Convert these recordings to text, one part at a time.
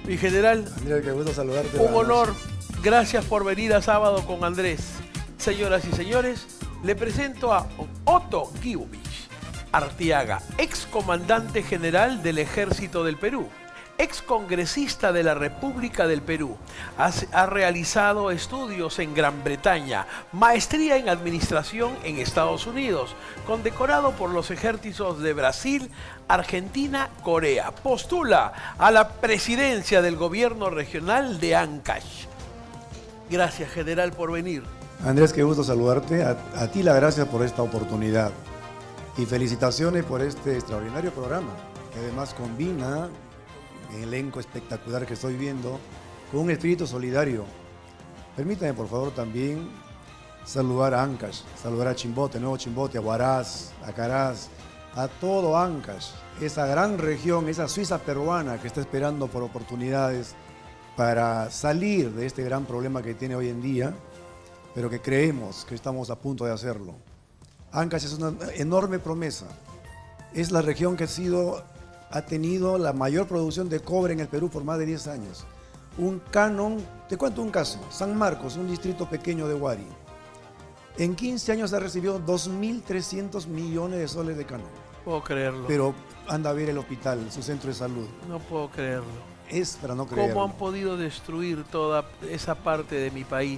Mi general, Andrés, qué gusto saludarte. un honor. Gracias por venir a Sábado con Andrés. Señoras y señores, le presento a Otto Guiovich Artiaga, ex comandante general del Ejército del Perú, ex congresista de la República del Perú. Ha realizado estudios en Gran Bretaña, maestría en administración en Estados Unidos, condecorado por los ejércitos de Brasil, Argentina, Corea. Postula a la presidencia del gobierno regional de Ancash. Gracias, general, por venir. Andrés, qué gusto saludarte. A ti la gracias por esta oportunidad. Y felicitaciones por este extraordinario programa, que además combina el elenco espectacular que estoy viendo con un espíritu solidario. Permítame, por favor, también saludar a Ancash, saludar a Chimbote, Nuevo Chimbote, a Huaraz, a Caraz, a todo Ancash, esa gran región, esa Suiza peruana que está esperando por oportunidades para salir de este gran problema que tiene hoy en día, pero que creemos que estamos a punto de hacerlo. Ancash es una enorme promesa. Es la región que ha tenido la mayor producción de cobre en el Perú por más de 10 años. Un canon, te cuento un caso, San Marcos, un distrito pequeño de Huari. En 15 años ha recibido 2.300 millones de soles de canon. No puedo creerlo. Pero anda a ver el hospital, su centro de salud. No puedo creerlo. Es para no creerlo. ¿Cómo han podido destruir toda esa parte de mi país?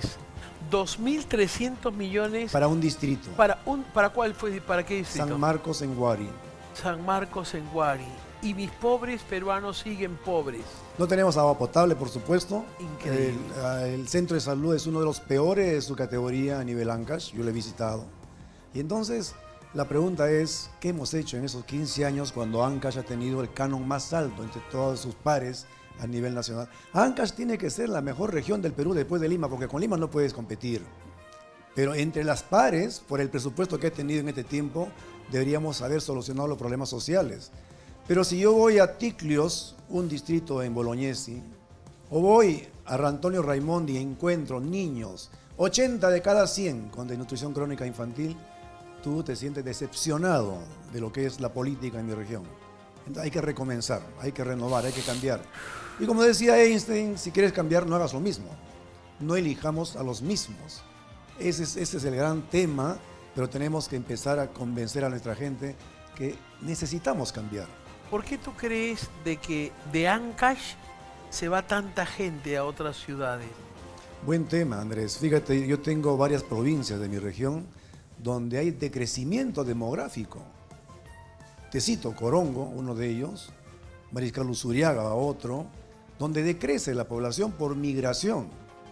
2.300 millones... Para un distrito. ¿Para cuál fue? ¿Para qué distrito? San Marcos en Huari. San Marcos en Huari. Y mis pobres peruanos siguen pobres. No tenemos agua potable, por supuesto. Increíble. El centro de salud es uno de los peores de su categoría a nivel Ancash. Yo lo he visitado. Y entonces, la pregunta es, ¿qué hemos hecho en esos 15 años cuando Ancash ha tenido el canon más alto entre todos sus pares a nivel nacional? Ancash tiene que ser la mejor región del Perú después de Lima, porque con Lima no puedes competir. Pero entre las pares, por el presupuesto que ha tenido en este tiempo, deberíamos haber solucionado los problemas sociales. Pero si yo voy a Ticlios, un distrito en Bolognesi, o voy a Antonio Raimondi y encuentro niños, 80 de cada 100 con desnutrición crónica infantil, tú te sientes decepcionado de lo que es la política en mi región. Entonces hay que recomenzar, hay que renovar, hay que cambiar. Y como decía Einstein, si quieres cambiar, no hagas lo mismo. No elijamos a los mismos. Ese es el gran tema, pero tenemos que empezar a convencer a nuestra gente que necesitamos cambiar. ¿Por qué tú crees de que de Ancash se va tanta gente a otras ciudades? Buen tema, Andrés. Fíjate, yo tengo varias provincias de mi región donde hay decrecimiento demográfico. Te cito Corongo, uno de ellos, Mariscal Usuriaga, otro, donde decrece la población por migración.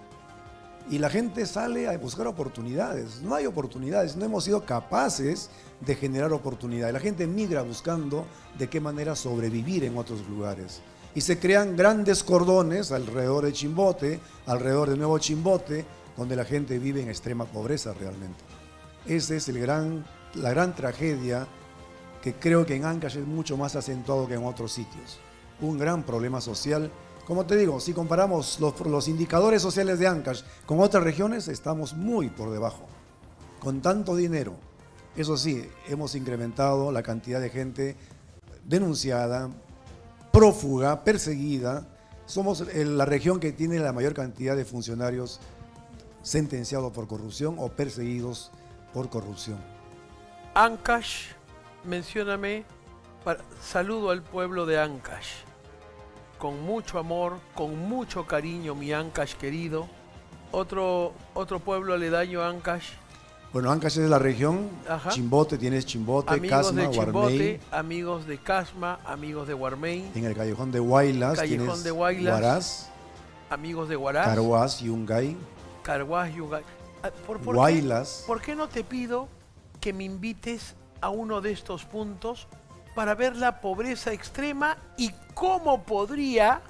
Y la gente sale a buscar oportunidades. No hay oportunidades, no hemos sido capaces de generar oportunidades. La gente migra buscando de qué manera sobrevivir en otros lugares. Y se crean grandes cordones alrededor de Chimbote, alrededor de Nuevo Chimbote, donde la gente vive en extrema pobreza realmente. Esa es la gran tragedia que creo que en Ancash es mucho más acentuado que en otros sitios. Un gran problema social. Como te digo, si comparamos los indicadores sociales de Ancash con otras regiones, estamos muy por debajo. Con tanto dinero. Eso sí, hemos incrementado la cantidad de gente denunciada, prófuga, perseguida. Somos la región que tiene la mayor cantidad de funcionarios sentenciados por corrupción o perseguidos por corrupción. Ancash, mencióname, saludo al pueblo de Ancash. Con mucho amor, con mucho cariño, mi Ancash querido. Otro pueblo aledaño a Ancash. Bueno, Ancash es la región. Ajá. Chimbote, tienes Chimbote, amigos Casma, de Chimbote, Guarmey. amigos de Casma, amigos de Guarmey. En el callejón de Huaylas tienes Huaraz. Amigos de Huaraz. Carhuaz, Yungay. Carhuaz, Yungay. Huaylas. ¿Por qué no te pido que me invites a uno de estos puntos para ver la pobreza extrema y cómo podría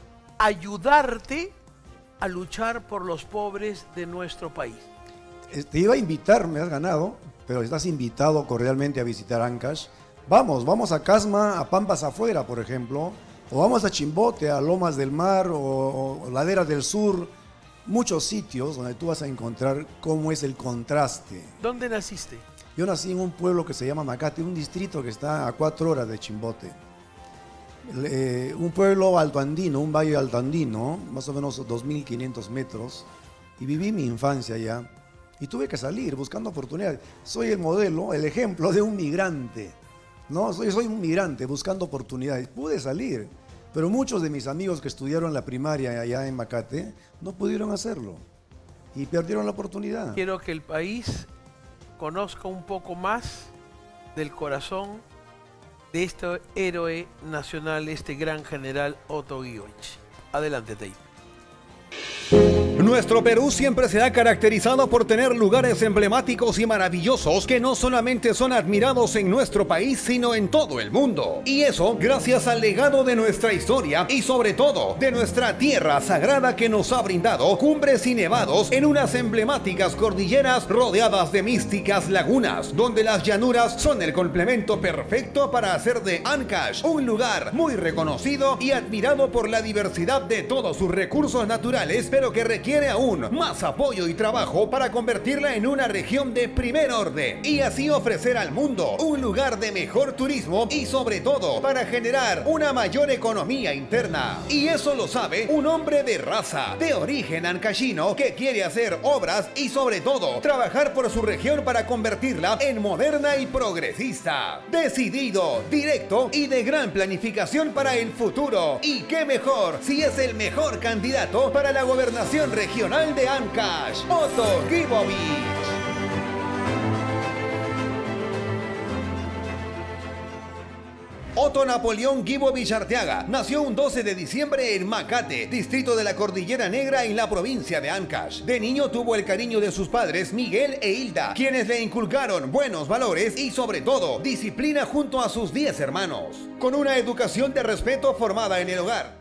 ayudarte a luchar por los pobres de nuestro país? Te iba a invitar, me has ganado, pero estás invitado cordialmente a visitar Ancash. Vamos a Casma, a Pampas Afuera, por ejemplo, o vamos a Chimbote, a Lomas del Mar o Laderas del Sur. Muchos sitios donde tú vas a encontrar cómo es el contraste. ¿Dónde naciste? Yo nací en un pueblo que se llama Macate, un distrito que está a 4 horas de Chimbote. un pueblo altoandino, un valle altoandino, más o menos 2.500 metros, y viví mi infancia allá. Y tuve que salir buscando oportunidades. Soy el modelo, el ejemplo de un migrante. No, soy un migrante buscando oportunidades. Pude salir, pero muchos de mis amigos que estudiaron la primaria allá en Makate no pudieron hacerlo y perdieron la oportunidad. Quiero que el país conozca un poco más del corazón de este héroe nacional, este gran general Otto Guibovich. Adelante, Tei. Nuestro Perú siempre se ha caracterizado por tener lugares emblemáticos y maravillosos que no solamente son admirados en nuestro país, sino en todo el mundo. Y eso gracias al legado de nuestra historia y sobre todo de nuestra tierra sagrada que nos ha brindado cumbres y nevados en unas emblemáticas cordilleras rodeadas de místicas lagunas, donde las llanuras son el complemento perfecto para hacer de Ancash un lugar muy reconocido y admirado por la diversidad de todos sus recursos naturales, pero que requiere aún más apoyo y trabajo para convertirla en una región de primer orden y así ofrecer al mundo un lugar de mejor turismo y sobre todo para generar una mayor economía interna. Y eso lo sabe un hombre de raza, de origen ancashino, que quiere hacer obras y sobre todo trabajar por su región para convertirla en moderna y progresista. Decidido, directo y de gran planificación para el futuro. Y qué mejor si es el mejor candidato para la gobernación regional de Ancash, Otto Guibovich. Otto Napoleón Guibovich Arteaga nació un 12 de diciembre en Makate, distrito de la Cordillera Negra en la provincia de Ancash. De niño tuvo el cariño de sus padres Miguel e Hilda, quienes le inculcaron buenos valores y sobre todo disciplina junto a sus 10 hermanos, con una educación de respeto formada en el hogar.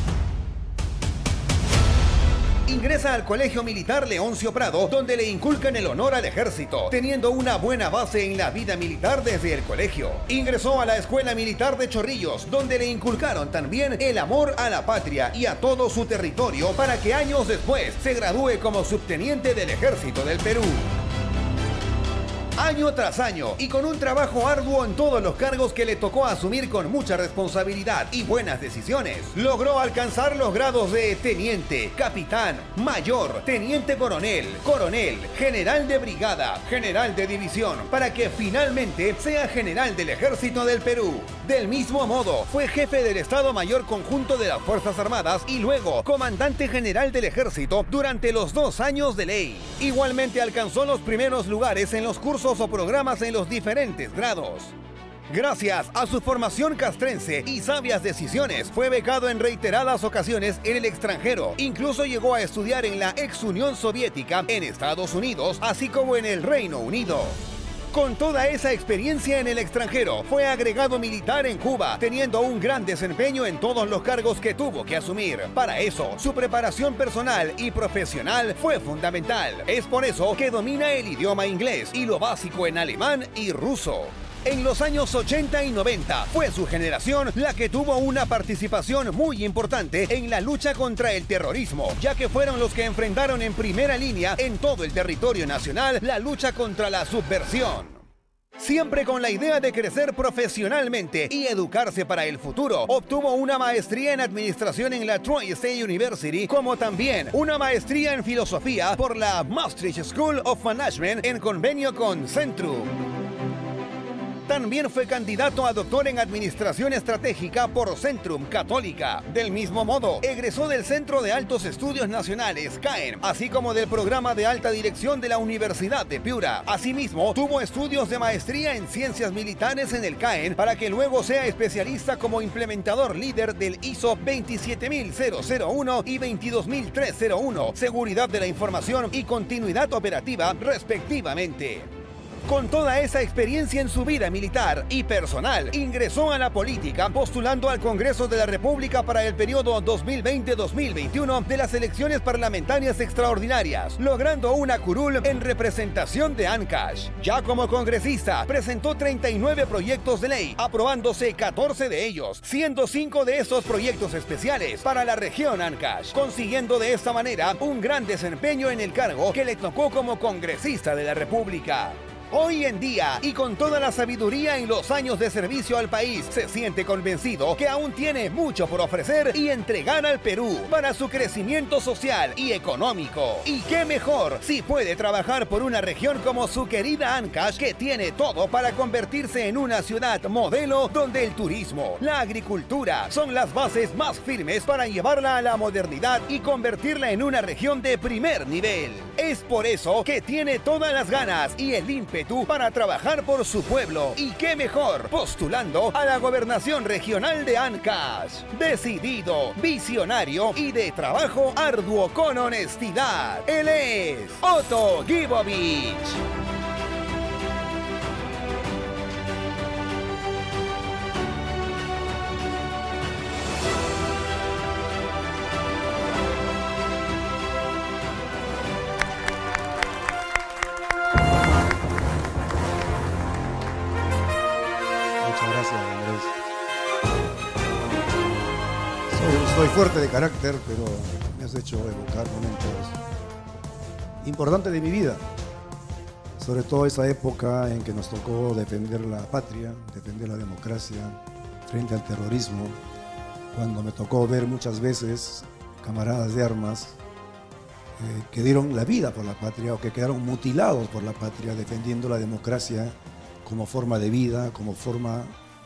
Ingresa al Colegio Militar Leoncio Prado, donde le inculcan el honor al ejército, teniendo una buena base en la vida militar desde el colegio. Ingresó a la Escuela Militar de Chorrillos, donde le inculcaron también el amor a la patria y a todo su territorio para que años después se gradúe como subteniente del Ejército del Perú. Año tras año y con un trabajo arduo en todos los cargos que le tocó asumir con mucha responsabilidad y buenas decisiones, logró alcanzar los grados de teniente, capitán, mayor, teniente coronel, coronel, general de brigada, general de división, para que finalmente sea general del Ejército del Perú. Del mismo modo, fue jefe del Estado Mayor Conjunto de las Fuerzas Armadas y luego comandante general del Ejército durante los 2 años de ley. Igualmente alcanzó los primeros lugares en los cursos o programas en los diferentes grados. Gracias a su formación castrense y sabias decisiones, fue becado en reiteradas ocasiones en el extranjero. Incluso llegó a estudiar en la ex Unión Soviética, en Estados Unidos, así como en el Reino Unido. Con toda esa experiencia en el extranjero, fue agregado militar en Cuba, teniendo un gran desempeño en todos los cargos que tuvo que asumir. Para eso, su preparación personal y profesional fue fundamental. Es por eso que domina el idioma inglés y lo básico en alemán y ruso. En los años 80 y 90 fue su generación la que tuvo una participación muy importante en la lucha contra el terrorismo, ya que fueron los que enfrentaron en primera línea en todo el territorio nacional la lucha contra la subversión. Siempre con la idea de crecer profesionalmente y educarse para el futuro, obtuvo una maestría en administración en la Troy State University, como también una maestría en filosofía por la Maastricht School of Management en convenio con Centrum. También fue candidato a doctor en Administración Estratégica por Centrum Católica. Del mismo modo, egresó del Centro de Altos Estudios Nacionales, CAEN, así como del Programa de Alta Dirección de la Universidad de Piura. Asimismo, tuvo estudios de maestría en Ciencias Militares en el CAEN, para que luego sea especialista como implementador líder del ISO 27001 y 22301, Seguridad de la Información y Continuidad Operativa, respectivamente. Con toda esa experiencia en su vida militar y personal, ingresó a la política postulando al Congreso de la República para el periodo 2020-2021 de las elecciones parlamentarias extraordinarias, logrando una curul en representación de Ancash. Ya como congresista, presentó 39 proyectos de ley, aprobándose 14 de ellos, siendo 5 de estos proyectos especiales para la región Ancash, consiguiendo de esta manera un gran desempeño en el cargo que le tocó como congresista de la República. Hoy en día, y con toda la sabiduría y los años de servicio al país, se siente convencido que aún tiene mucho por ofrecer y entregar al Perú para su crecimiento social y económico. Y qué mejor si puede trabajar por una región como su querida Ancash, que tiene todo para convertirse en una ciudad modelo donde el turismo, la agricultura son las bases más firmes para llevarla a la modernidad y convertirla en una región de primer nivel. Es por eso que tiene todas las ganas y el ímpetu para trabajar por su pueblo. Y qué mejor, postulando a la gobernación regional de Ancash. Decidido, visionario y de trabajo arduo con honestidad. Él es Otto Gibovich. Soy fuerte de carácter, pero me has hecho evocar momentos importantes de mi vida. Sobre todo esa época en que nos tocó defender la patria, defender la democracia frente al terrorismo. Cuando me tocó ver muchas veces camaradas de armas que dieron la vida por la patria o que quedaron mutilados por la patria defendiendo la democracia como forma de vida, como forma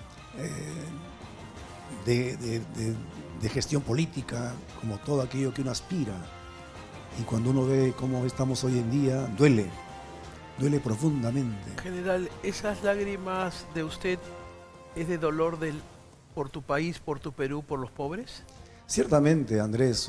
de gestión política, como todo aquello que uno aspira. Y cuando uno ve cómo estamos hoy en día, duele profundamente. General, ¿esas lágrimas de usted es de dolor por tu país, por tu Perú, por los pobres? Ciertamente, Andrés,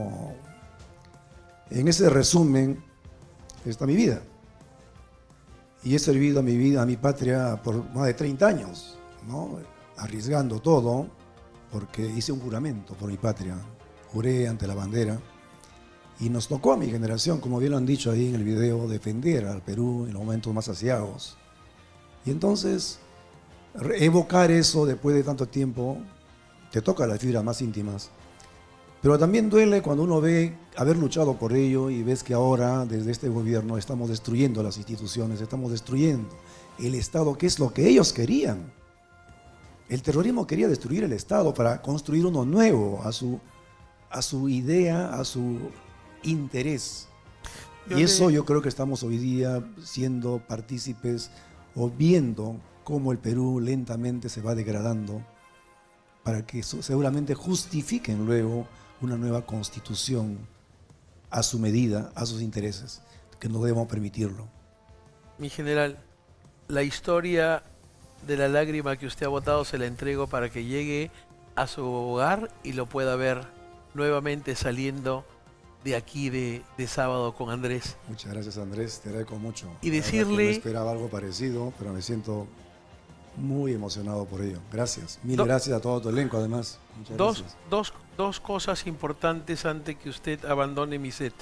en ese resumen está mi vida. Y he servido a mi vida, a mi patria, por más de 30 años, ¿no? Arriesgando todo, porque hice un juramento por mi patria. Juré ante la bandera. Y nos tocó a mi generación, como bien lo han dicho ahí en el video, defender al Perú en los momentos más aciagos. Y entonces, evocar eso después de tanto tiempo, te toca las fibras más íntimas. Pero también duele cuando uno ve haber luchado por ello y ves que ahora, desde este gobierno, estamos destruyendo las instituciones, estamos destruyendo el Estado, que es lo que ellos querían. El terrorismo quería destruir el Estado para construir uno nuevo, a su idea, a su interés. Y eso yo creo que estamos hoy día siendo partícipes o viendo cómo el Perú lentamente se va degradando para que seguramente justifiquen luego una nueva constitución a su medida, a sus intereses, que no debemos permitirlo. Mi general, la historia de la lágrima que usted ha botado se la entrego para que llegue a su hogar y lo pueda ver nuevamente saliendo de aquí de Sábado con Andrés. Muchas gracias, Andrés, te agradezco mucho. Y decirle... No esperaba algo parecido, pero me siento muy emocionado por ello. Gracias. Mil gracias a todo tu elenco, además. Muchas gracias. Dos cosas importantes antes que usted abandone mi set.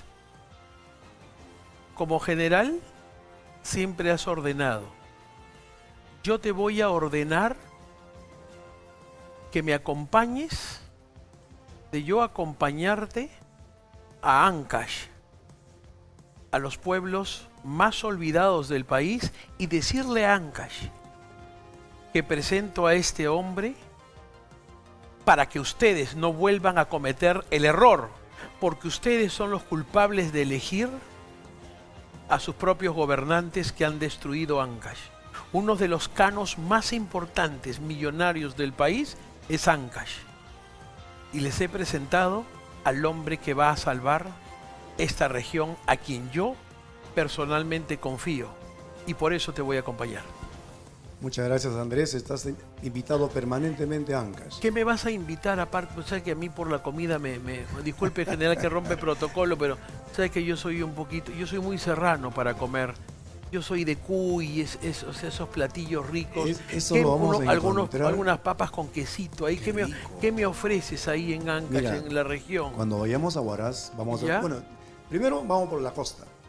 Como general, siempre has ordenado. Yo te voy a ordenar que me acompañes, de yo acompañarte a Ancash, a los pueblos más olvidados del país, y decirle a Ancash que presento a este hombre para que ustedes no vuelvan a cometer el error, porque ustedes son los culpables de elegir a sus propios gobernantes que han destruido Ancash. Uno de los canos más importantes, millonarios del país, es Ancash. Y les he presentado al hombre que va a salvar esta región, a quien yo personalmente confío. Y por eso te voy a acompañar. Muchas gracias, Andrés. Estás invitado permanentemente a Ancash. ¿Qué me vas a invitar aparte? O sea, que a mí por la comida disculpe, general, que rompe protocolo, pero sabes que yo soy muy serrano para comer. Yo soy de cuy, o sea, esos platillos ricos. Eso lo vamos a encontrar. Algunas papas con quesito ahí. ¿Qué me ofreces ahí en Ancash, en la región? Cuando vayamos a Huaraz, vamos a... Bueno, primero vamos por la costa.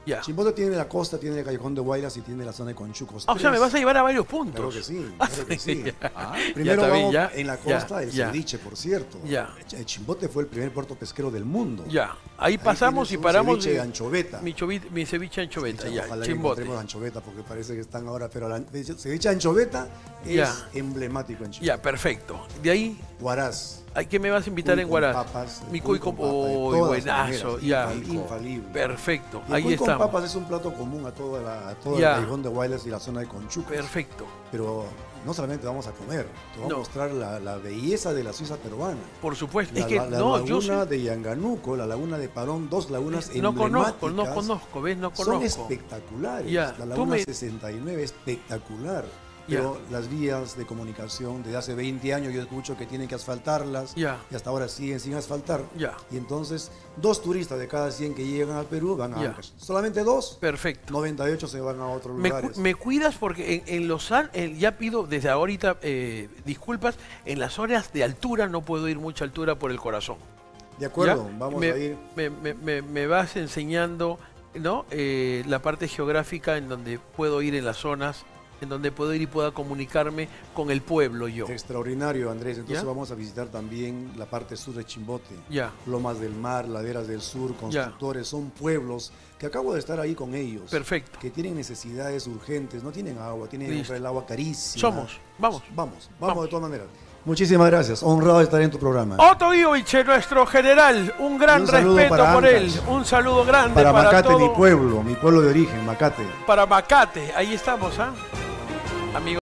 Ya. Chimbote tiene la costa, tiene el Callejón de Guaylas y tiene la zona de Conchucos. O sea, me vas a llevar a varios puntos. Claro que sí, claro que sí. Ya Primero está bien, vamos ya, en la ya, costa, el ya. ceviche, por cierto. Ya. El Chimbote fue el primer puerto pesquero del mundo. Ya, ahí pasamos y tienes un paramos. ceviche de anchoveta. Mi ceviche anchoveta, Ceviche, ya, ojalá que Chimbote. encontremos anchoveta porque parece que están ahora, pero el ceviche de anchoveta es Ya. emblemático en Chile. Ya, perfecto. De ahí, Huaraz. ¿qué me vas a invitar Cuy en con Huaraz? papas, Mi cuy cuy con con papa, de oh, todas buenazo, maneras, ya. infalible. Perfecto, Y el ahí cuy con estamos. papas es un plato común a todo Ya. el Callejón de Guaylas y la zona de Conchucos. Perfecto. Pero no solamente vamos a comer, te voy No. a mostrar la belleza de la Suiza peruana. Por supuesto. La, Es que la no, yo laguna soy- de Yanganuco, la laguna de Parón, dos lagunas no emblemáticas. conozco, ¿ves? No Son conozco. espectaculares. Ya, La tú laguna me- 69 espectacular. Ya. Pero las vías de comunicación, desde hace 20 años yo escucho que tienen que asfaltarlas Ya. y hasta ahora siguen sin asfaltar. Ya. Y entonces 2 turistas de cada 100 que llegan al Perú van a Ya. Ancash. Solamente 2, Perfecto. 98 se van a otros Me, lugares. me cuidas porque en los ya pido desde ahorita disculpas, en las zonas de altura no puedo ir mucha altura por el corazón. De acuerdo, ¿Ya? vamos me, a ir. me vas enseñando, ¿no? La parte geográfica en donde puedo ir en las zonas, en donde puedo ir y pueda comunicarme con el pueblo yo. Extraordinario, Andrés. Entonces ¿Ya? vamos a visitar también la parte sur de Chimbote. Ya. Lomas del Mar, Laderas del Sur, Constructores. Son pueblos que acabo de estar ahí con ellos. Perfecto. Que tienen necesidades urgentes, no tienen agua, tienen que Listo. comprar el agua carísima. Somos, vamos. Vamos de todas maneras. Muchísimas gracias. Honrado de estar en tu programa. Otto Guiovich, nuestro general, un gran Un saludo respeto para por él, Ancash. un saludo grande Para Macate, todo, mi pueblo de origen, Macate. para Macate, ahí estamos, ¿ah? Amigos.